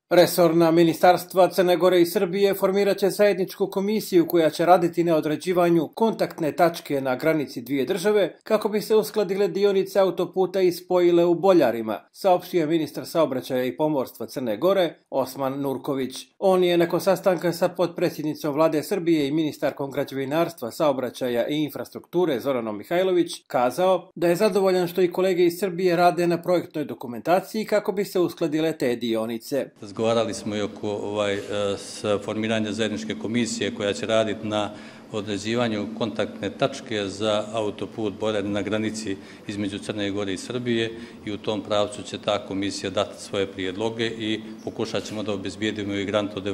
Resorna ministarstva Crne Gore i Srbije formirat će zajedničku komisiju koja će raditi na određivanju kontaktne tačke na granici dvije države kako bi se uskladile dionice autoputa i spojile u Boljarima, saopštio je ministar saobraćaja i pomorstva Crne Gore Osman Nurković. On je nakon sastanka sa potpredsjednicom vlade Srbije i ministarkom građevinarstva, saobraćaja i infrastrukture Zoranom Mihajlović kazao da je zadovoljan što i kolege iz Srbije rade na projektnoj dokumentaciji kako bi se uskladile te dionice. Razgovarali smo i oko formiranja zajedničke komisije koja će raditi na određivanju kontaktne tačke za autoput Boljari na granici između Crne Gore i Srbije i u tom pravcu će ta komisija dati svoje prijedloge i pokušat ćemo da obezbijedimo i grant od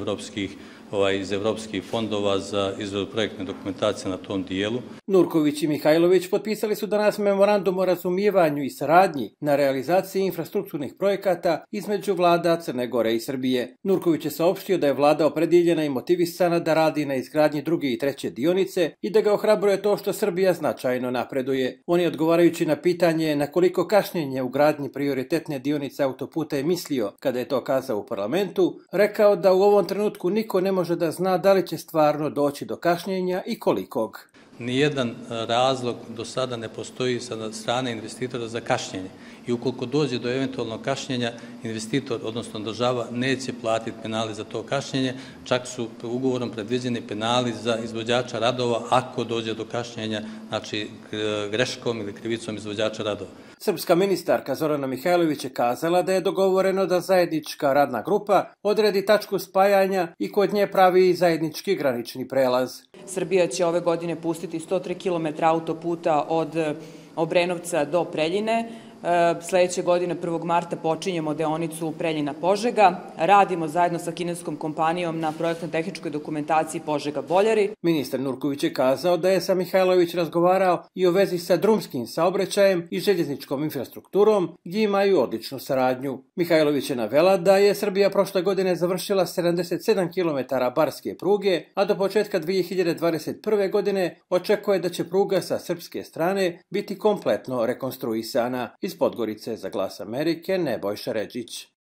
iz evropskih fondova za izradu projektne dokumentacije na tom dijelu. Nurković i Mihajlović potpisali su danas memorandum o razumijevanju i saradnji na realizaciji infrastrukturnih projekata između vlada Crne Gore i Srbije. Nurković je saopštio da je vlada opredjeljena i motivisana da radi na izgradnji druge i treće dionice i da ga ohrabruje to što Srbija značajno napreduje. On je odgovarajući na pitanje na koliko kašnjenje u gradnji prioritetne dionice autoputa je mislio kada je to kazao u parlamentu, rekao da u ovom trenutku niko ne može da zna da li će stvarno doći do kašnjenja i kolikog. Nijedan razlog do sada ne postoji sa strane investitora za kašnjenje i ukoliko dođe do eventualnog kašnjenja, investitor, odnosno država, neće platiti penali za to kašnjenje, čak su ugovorom predviđeni penali za izvođača radova ako dođe do kašnjenja, znači greškom ili krivicom izvođača radova. Srpska ministarka Zorana Mihajlović je kazala da je dogovoreno da zajednička radna grupa odredi tačku spajanja i kod nje pravi zajednički granični prelaz. Srbija će ove godine pustiti 103 km autoputa od Obrenovca do Preljine. Sljedeće godine 1. marta počinjemo deonicu Preljina-Požega. Radimo zajedno sa kineskom kompanijom na projektno-tehničkoj dokumentaciji Požega-Boljari. Ministar Nurković je kazao da je sa Mihajlović razgovarao i o vezi sa drumskim saobraćajem i željezničkom infrastrukturom gdje imaju odličnu saradnju. Mihajlović je navela da je Srbija prošle godine završila 77 km barske pruge, a do početka 2021. godine očekuje da će pruga sa srpske strane biti kompletno rekonstruisana. Iz Podgorice za Glas Amerike Nebojša Ređić.